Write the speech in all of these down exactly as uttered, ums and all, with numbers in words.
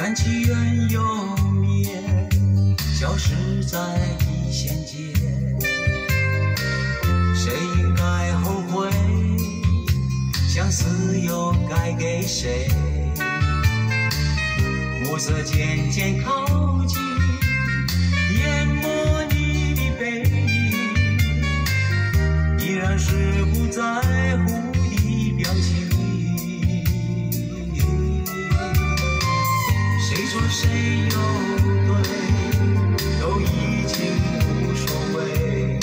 看起缘又灭，消失在一线间。谁应该后悔？相思又该给谁？暮色渐渐靠近，淹没你的背影，依然是不在乎的表情。谁说谁又对，都已经无所谓，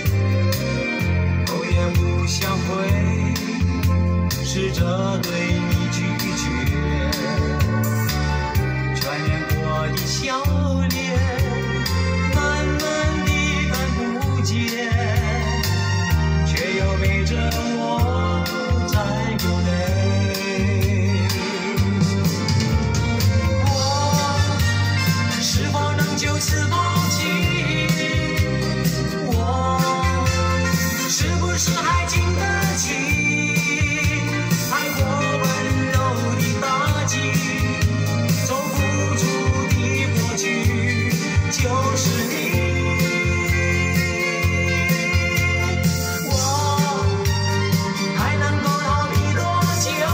头也不想回，试着对你拒绝。穿越过的笑脸，慢慢地看不见，却又背着我在流泪。我是否能就此放弃？我是不是还经得起太过温柔的打击？走不出的过去就是你。我还能够逃避多久？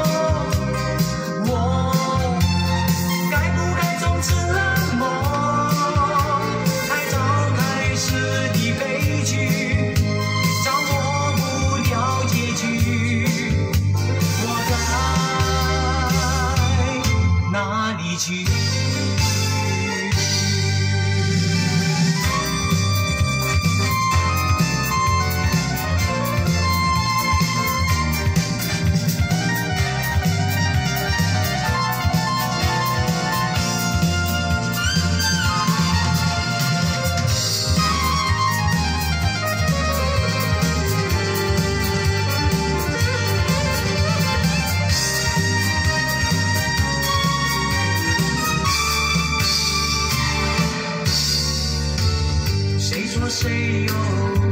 我该不该从此冷漠？太早开始的悲剧，掌握不了结局，我该哪里去？谁说谁又